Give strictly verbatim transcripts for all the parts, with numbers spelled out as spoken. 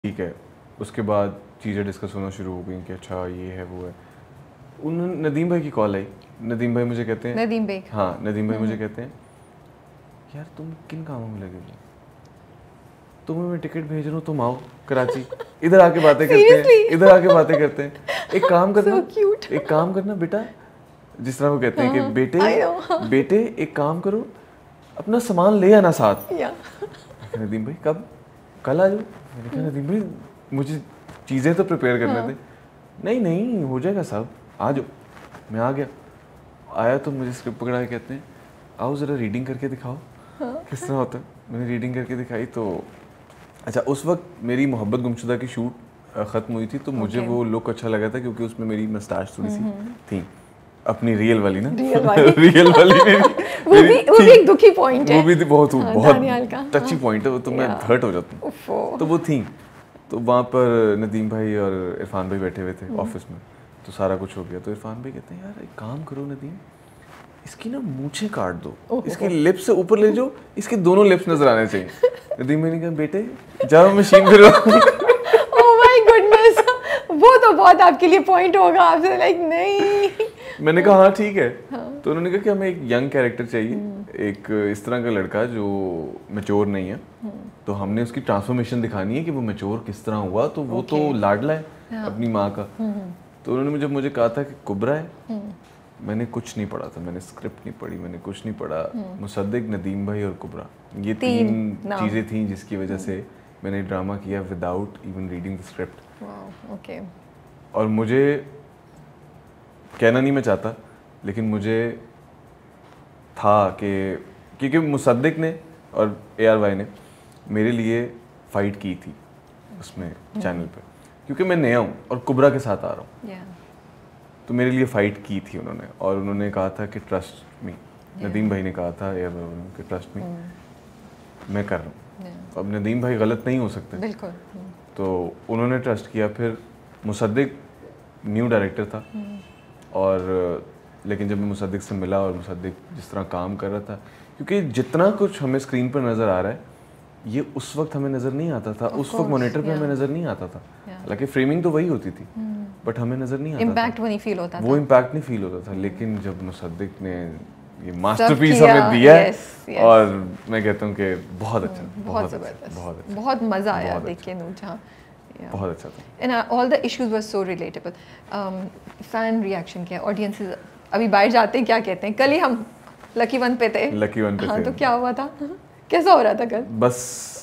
ठीक है। उसके बाद चीज़ें डिस्कस होना शुरू हो गई कि अच्छा ये है वो है। उन्होंने नदीम भाई की कॉल आई। नदीम भाई मुझे कहते हैं, नदीम भाई, हाँ नदीम भाई मुझे कहते हैं यार तुम किन कामों में लगे हो, तुम्हें मैं टिकट भेज रहा हूँ, तुम आओ कराची, इधर आके बातें करते हैं, इधर आके बातें करते हैं। एक काम करना so एक काम करना बेटा, जिस तरह वो कहते हैं कि बेटे बेटे एक काम करो, अपना सामान ले आना साथ। नदीम भाई कब? कल आ जाओ। मैंने कहा नदीम भाई मुझे चीज़ें तो प्रिपेयर करने थे। नहीं नहीं हो जाएगा सब, आ जाओ। मैं आ गया, आया तो मुझे स्क्रिप्ट पकड़ा के कहते हैं आओ ज़रा रीडिंग करके दिखाओ किस तरह होता है। मैंने रीडिंग करके दिखाई तो अच्छा, उस वक्त मेरी मोहब्बत गुमशुदा की शूट ख़त्म हुई थी तो मुझे okay. वो लुक अच्छा लगा था क्योंकि उसमें मेरी मस्टाश थोड़ी सी थी, अपनी रियल वाली ना रियल वाली रियल वाली मेरी, वो भी वो भी एक दुखी पॉइंट है, वो भी बहुत बहुत टची पॉइंट है वो, तो मैं हर्ट हो जाता हूँ। तो वो थी, तो वहाँ पर नदीम भाई और इरफान भाई बैठे हुए थे ऑफिस में, तो सारा कुछ हो गया। तो इरफान भाई कहते हैं यार एक काम करो नदीम, इसकी ना मूंछें काट दो, इसकी लिप्स से ऊपर ले जाओ, इसके दोनों लिप्स नजर आने चाहिए। नदीम भाई ने कहा बेटे जाओ मशीन फिर ओह माय गुडनेस, वो तो बहुत आपके लिए पॉइंट होगा। आपसे लाइक नहीं, मैंने कहा हाँ ठीक है। हाँ। तो उन्होंने कहा कि हमें एक यंग कैरेक्टर चाहिए, एक इस तरह का लड़का जो मैच्योर नहीं है, तो हमने उसकी ट्रांसफॉर्मेशन दिखानी है कि वो मैच्योर किस तरह हुआ। तो वो तो लाडला है अपनी माँ का। तो उन्होंने मुझे मुझे कहा था कि कुबरा है। मैंने कुछ नहीं पढ़ा था, मैंने स्क्रिप्ट नहीं पढ़ी, मैंने कुछ नहीं पढ़ा। मुसद्दिक, नदीम भाई और कुबरा, ये तीन, तीन चीज़ें थी जिसकी वजह से मैंने ड्रामा किया without even reading the script. Okay. और मुझे कहना नहीं मैं चाहता, लेकिन मुझे था कि क्योंकि मुसद्दिक ने और ए आर वाई ने मेरे लिए फ़ाइट की थी उसमें चैनल पे, क्योंकि मैं नया हूँ और कुबरा के साथ आ रहा हूँ। yeah. तो मेरे लिए फ़ाइट की थी उन्होंने, और उन्होंने कहा था कि ट्रस्ट मी। yeah. नदीम भाई ने कहा था ए आर वाई कि ट्रस्ट मी, मैं कर रहा हूँ। yeah. अब नदीम भाई गलत नहीं हो सकते, बिल्कुल। तो उन्होंने ट्रस्ट किया। फिर मुसद्दिक न्यू डायरेक्टर था, और लेकिन जब मैं मुसद्दिक से मिला और मुसद्दिक जिस तरह काम कर रहा था, क्योंकि जितना कुछ हमें स्क्रीन पर नज़र आ रहा है ये उस वक्त हमें नज़र नहीं आता था, उस वक्त मॉनिटर पे हमें नज़र नहीं आता था। हालांकि फ्रेमिंग तो वही होती थी, बट हमें नज़र नहीं आता, इम्पैक्ट वो नहीं फील होता था, वो इम्पैक्ट नहीं फील होता था। लेकिन जब मुसद्दिक ने ये मास्टरपीस हमें दिया है, और मैं कहता हूँ कि बहुत अच्छा, बहुत ज़बरदस्त, बहुत बहुत मज़ा आया देख के नूरजहां, बहुत अच्छा था। And all the issues were so relatable. Fan reaction क्या, ऑडियंसेस अभी बाहर जाते हैं क्या कहते हैं? कल ही हम लकी वन पे थे, लकी वन पे हाँ, थे। तो क्या हुआ था, कैसा हो रहा था कल? बस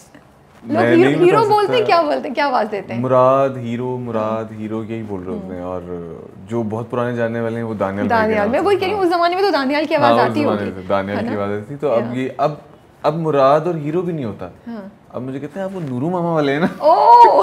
लोग हीरो, हीरो बोलते हैं, क्या बोलते हैं, क्या आवाज देते हैं? मुराद हीरो, मुराद हीरो यही बोल रहे होते हैं। और जो बहुत पुराने जानने वाले हैं वो दानियाल, दानियाल, मैं वही कह रही हूँ, उस जमाने में तो दानियाल की आवाज आती होगी, दानियाल की आवाज आती थी। तो अब ये अब अब मुराद और हीरो भी नहीं होता, अब मुझे कहते हैं आप वो नूरू मामा वाले हैं ना। ओह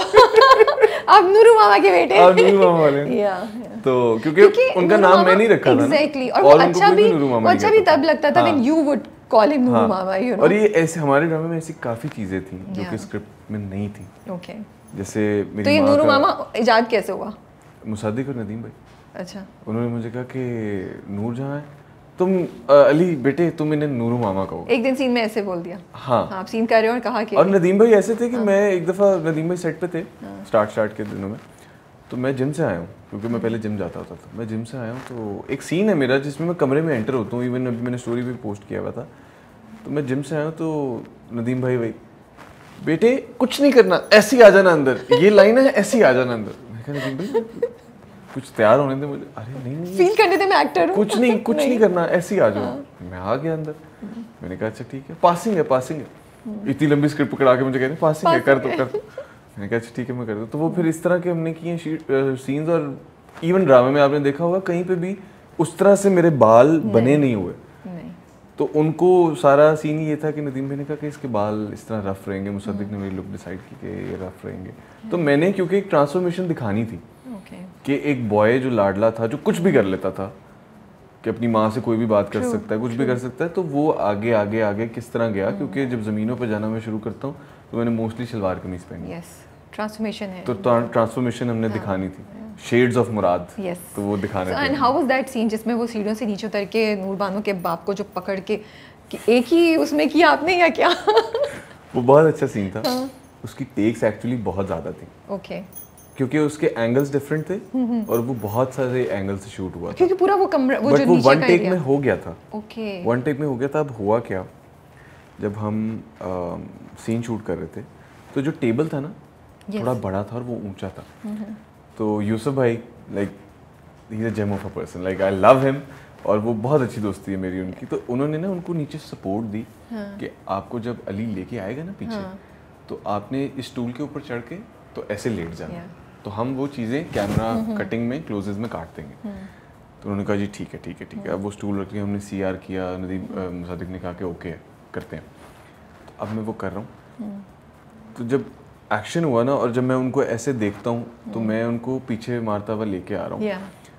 आप नूरू मामा के बेटे, आप नूरू मामा वाले हैं। तो क्योंकि उनका नाम मैं नहीं रखा था ना, एग्जैक्टली। और वो अच्छा भी, अच्छा भी तब लगता था when you would call him Nooru mama, you know. और ये ऐसे हमारे ड्रामे में ऐसी काफी चीजें थी जो कि स्क्रिप्ट में नहीं थी। ओके। जैसे मेरी तो ये नूरू मामा इजाद कैसे हुआ? मुसद्दिक और नदीम भाई, अच्छा, उन्होंने मुझे कहा कि नूरजहां है, तुम अली बेटे तुम इन्हें नूरू मामा कहो। एक दिन सीन में ऐसे बोल दिया। हाँ, आप सीन कर रहे हो और कहा कि, और नदीम भाई ऐसे थे कि मैं एक दफ़ा नदीम भाई सेट पे थे स्टार्ट स्टार्ट के दिनों में, तो मैं जिम से आया हूँ क्योंकि मैं पहले जिम जाता होता था। मैं जिम से आया हूँ तो एक सीन है मेरा जिसमें मैं कमरे में एंटर होता हूँ, इवन अभी मैंने स्टोरी भी पोस्ट किया हुआ था। तो मैं जिम से आया हूँ तो नदीम भाई भाई बेटे कुछ नहीं करना, ऐसे ही आ जाना अंदर, ये लाइन है ऐसे ही आ जाना अंदर। मैं कहा नदीम भाई कुछ तैयार होने दे मुझे। अरे नहीं नहीं फील करने दे, मैं एक्टर हूं, कुछ नहीं कुछ नहीं, नहीं करना, ऐसे ही आ जाओ। मैं आ गया अंदर, मैंने कहा अच्छा ठीक है, पासिंग है पासिंग है। इतनी लंबी स्क्रिप्ट पकड़ा के मुझे कहते हैं पासिंग है, कर दो कर दो। मैंने कहा अच्छा ठीक है मैं कर दूँ। तो वो फिर इस तरह के हमने किए सीन्स, और इवन ड्रामे में आपने देखा होगा कहीं पे भी उस तरह से मेरे बाल बने नहीं हुए। तो उनको सारा सीन ये था कि नदीम भाई ने कहा कि इसके बाल इस तरह रफ रहेंगे, मुसद्दिक ने मेरी लुक डिसाइड की कि ये रफ रहेंगे। तो मैंने क्योंकि एक ट्रांसफॉर्मेशन दिखानी थी कि एक बॉय जो लाडला था, जो कुछ भी कर लेता था, कि अपनी माँ से कोई भी बात कर सकता है, कुछ भी कर सकता है, तो वो आगे आगे आगे किस तरह गया। क्योंकि जब ज़मीनों पर जाना मैं शुरू करता हूँ तो मैंने मोस्टली शलवार कमीज पहनी। यस, ट्रांसफॉर्मेशन है, तो ट्रांसफॉर्मेशन हमने दिखानी थी, शेड्स ऑफ मुराद। yes. तो वो दिखाने थे। And how was that scene जिसमें वो सीढ़ियों से नीचे उतर के नूर बानो के बाप को जो पकड़ के कि एक ही उसमें किया आपने या क्या? वो बहुत अच्छा सीन था। उसकी टेक्स एक्चुअली बहुत ज़्यादा थी ओके क्योंकि उसके एंगल्स डिफरेंट थे और वो बहुत सारे एंगल से शूट हुआ था क्योंकि पूरा वो कमरा वो बट जो वो नीचे वन का टेक एरिया में हो गया था ओके वन टेक में हो गया था अब हुआ क्या जब हम सीन शूट कर रहे थे तो जो टेबल था ना Yes. थोड़ा बड़ा था और वो ऊंचा था तो Yusuf bhai like he is a gem of a person like I love him और वो बहुत अच्छी दोस्ती है मेरी उनकी तो उन्होंने ना उनको नीचे सपोर्ट दी हाँ. कि आपको जब अली लेके आएगा ना पीछे हाँ. तो आपने इस स्टूल के ऊपर चढ़ के तो ऐसे लेट जाना Yeah. तो हम वो चीज़ें कैमरा कटिंग में क्लोजेज में काट देंगे तो उन्होंने कहा जी ठीक है ठीक है ठीक है अब वो स्टूल रख के हमने सी आर किया नदीम मुसद्दिक ने कहा कि ओके करते हैं तो अब मैं वो कर रहा हूँ तो जब एक्शन हुआ ना और जब मैं उनको ऐसे देखता हूँ तो मैं उनको पीछे मारता हुआ लेके आ रहा हूँ या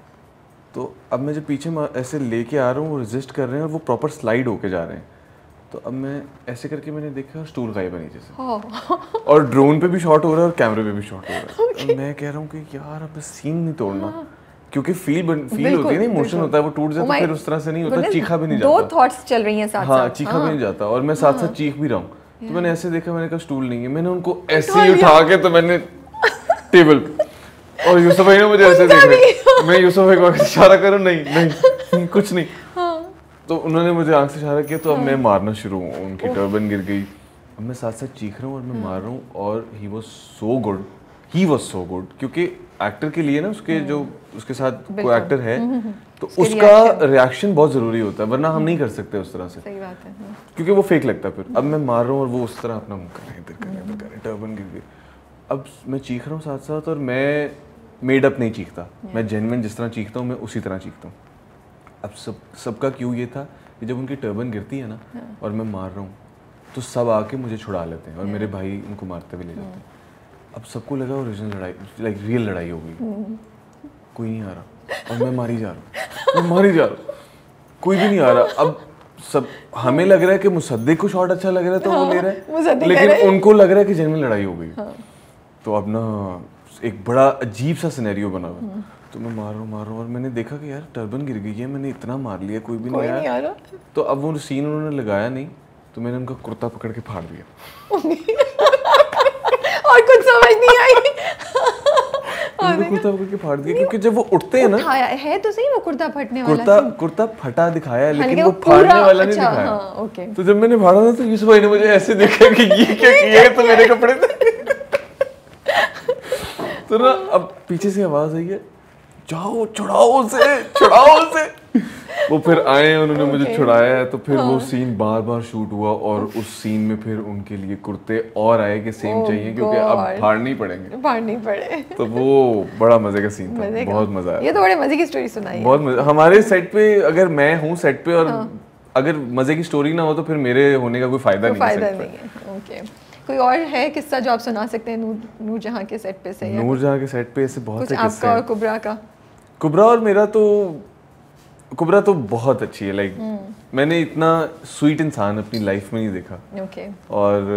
तो अब मैं जब पीछे मा- ऐसे लेके आ रहा हूँ वो रेजिस्ट कर रहे हैं और वो प्रॉपर स्लाइड होके जा रहे हैं तो अब मैं ऐसे करके मैंने देखा और स्टूल गायब है नीचे से और ड्रोन पे भी शॉट हो रहा है और कैमरे पे भी शॉट हो रहा है अब मैं कह रहा हूँ कि यार अब सीन नहीं तोड़ना क्योंकि फील फील होती है ना इमोशन होता है वो टूट जाए तो फिर उस तरह से नहीं होता चीखा भी नहीं दो जाता थॉट्स चल रही हैं साथ हाँ साथ चीखा भी नहीं जाता और मैं साथ साथ चीख भी रहा हूँ तो मैंने ऐसे देखा मैंने कहा स्टूल नहीं है मैंने उनको ऐसे ही उठा के तो मैंने टेबल और यूसुफ भाई ने मुझे ऐसे देखा मैं यूसुफ भाई को इशारा करूँ नहीं नहीं कुछ नहीं तो उन्होंने मुझे आंख से इशारा किया तो अब मैं मारना शुरू हूँ उनकी टर्बन गिर गई अब मैं साथ साथ चीख रहा हूँ और मैं मार रहा हूँ और he was so good he was so good क्योंकि एक्टर के लिए ना उसके जो उसके साथ कोई एक्टर है तो उसका रिएक्शन बहुत ज़रूरी होता है वरना हम नहीं कर सकते उस तरह से सही बात है क्योंकि वो फेक लगता है फिर अब मैं मार रहा हूँ और वो उस तरह अपना मुंह कर रहे हैं इधर कर रहे हैं इधर कर रहे हैं टर्बन गिर गई अब मैं चीख रहा हूँ साथ साथ और मैं मेड अप नहीं चीखता मैं जेन्युइन जिस तरह चीखता हूँ मैं उसी तरह चीखता हूँ अब सब सबका क्यों ये था कि जब उनकी टर्बन गिरती है ना और मैं मार रहा हूँ तो सब आके मुझे छुड़ा लेते हैं और मेरे भाई उनको मारते हुए ले जाते हैं अब सबको लगा ओरिजिनल लड़ाई लाइक रियल लड़ाई हो गई कोई नहीं आ रहा और मैं मारी जा रहा हूँ मैं मारी जा रहा हूँ कोई भी नहीं आ रहा अब सब हमें लग रहा है कि मुसद्दिक को शॉट अच्छा लग रहा है तो वो ले रहा है लेकिन उनको लग रहा है कि जेन्युइन लड़ाई हो गई तो अब ना एक बड़ा अजीब सा सिनेरियो बना हुआ तो मैं मार रहा हूँ मार रहा हूँ और मैंने देखा कि यार टर्बन गिर गई है मैंने इतना मार लिया कोई भी नहीं आया तो अब वो सीन उन्होंने लगाया नहीं तो मैंने उनका कुर्ता पकड़ के फाड़ दिया और कुछ समझ नहीं आई उन्होंने कुर्ता पकड़ के फाड़ दिया क्योंकि जब वो उठते हैं ना है तो सही वो कुर्ता फटने वाला कुर्ता कुर्ता फटा दिखाया लेकिन वो फाड़ने वाला नहीं दिखाया तो जब मैंने फाड़ा ना तो यूसुफ भाई ने मुझे ऐसे देखा कि ये क्या किया है तो मेरे कपड़े थे तो ना अब पीछे से आवाज आई है जाओ छुड़ाओ उसे छुड़ाओ उसे वो फिर आए उन्होंने okay. मुझे छुड़ाया है तो फिर हाँ. वो सीन बार बार शूट हुआ और उस सीन में फिर उनके लिए कुर्ते और आए कि सेम oh चाहिए क्योंकि अब फाड़ने ही पड़ेंगे फाड़ने ही पड़े तो वो बड़ा मजे का सीन था बहुत मजा आया ये तो बड़े मजे की स्टोरी सुनाई बहुत मजा हमारे सेट पे अगर मैं हूँ सेट पे और हाँ. अगर मजे की स्टोरी ना हो तो फिर मेरे होने का कोई फायदा नहीं फायदा नहीं है ओके कोई और है किस्सा जो आप सुना सकते हैं नूर नूर जहाँ के सेट पे से नूर जहाँ के सेट पे ऐसे बहुत से किस्से हैं और कुबरा का कुबरा और मेरा तो कुबरा तो बहुत अच्छी है लाइक मैंने इतना स्वीट इंसान अपनी लाइफ में नहीं देखा okay. और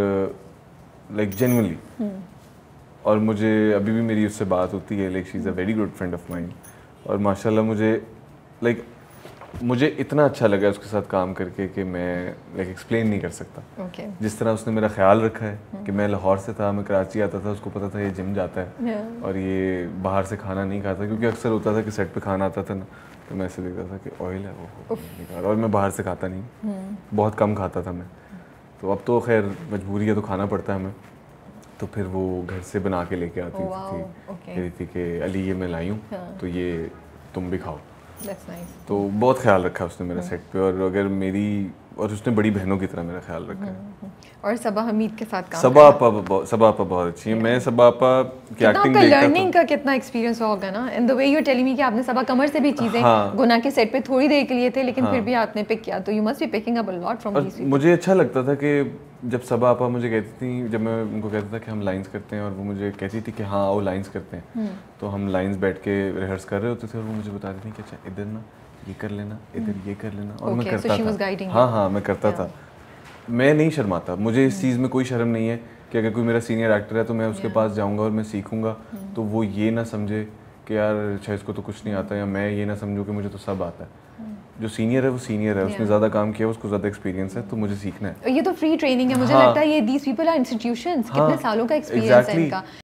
लाइक जेन्युइनली और मुझे अभी भी मेरी उससे बात होती है like she is a very good friend of mine और माशाल्लाह मुझे लाइक मुझे इतना अच्छा लगा उसके साथ काम करके कि मैं लाइक एक्सप्लेन नहीं कर सकता okay. जिस तरह उसने मेरा ख्याल रखा है कि मैं लाहौर से था मैं कराची आता था उसको पता था ये जिम जाता है yeah. और ये बाहर से खाना नहीं खाता क्योंकि अक्सर होता था कि सेट पे खाना आता था ना तो मैं ऐसे देखता था कि ऑयल है वो निकाल और मैं बाहर से खाता नहीं बहुत कम खाता था मैं तो अब तो खैर मजबूरी है तो खाना पड़ता है हमें तो फिर वो घर से बना के लेके आती oh, wow. थी okay. कह रही थी कि अली ये मैं लाई हूँ तो ये तुम भी खाओ That's nice. तो बहुत ख्याल रखा उसने मेरा सेट पे और अगर मेरी और उसने बड़ी बहनों की तरह मेरा ख्याल रखा है और सबा हमीद के साथ काम सबा आपा सबा आपा बहुत अच्छी है मैं सबा आपा की एक्टिंग देखता था लर्निंग का कितना एक्सपीरियंस होगा ना in the way you are telling me कि आपने सबा कमर से भी चीजें हाँ, गुना के सेट पे थोड़ी देर के लिए थे लेकिन हाँ, फिर भी आपने पिक किया तो you must be picking up a lot from these people मुझे अच्छा लगता था कि जब सबा आपा मुझे कहती थी जब मैं उनको कहता था कि हम लाइंस करते हैं और वो मुझे कहती थी कि हाँ आओ लाइंस करते हैं तो हम लाइंस बैठ के रिहर्स कर रहे होते थे और वो मुझे बताती थी कि अच्छा इधर ना ये कर लेना इधर ये कर लेना और मैं करता था हाँ हाँ मैं करता था मैं नहीं शर्माता मुझे इस चीज़ में कोई शर्म नहीं है कि अगर कोई मेरा सीनियर एक्टर है तो मैं उसके पास जाऊंगा और मैं सीखूंगा तो वो ये ना समझे कि यार अच्छा इसको तो कुछ नहीं आता या मैं ये ना समझूं कि मुझे तो सब आता है जो सीनियर है वो सीनियर है, उसने ज़्यादा काम किया, उसको ज़्यादा एक्सपीरियंस है, तो मुझे सीखना है। ये तो फ्री ट्रेनिंग है, मुझे लगता है ये दीस पीपल आर इंस्टीट्यूशंस, कितने सालों का एक्सपीरियंस है इनका।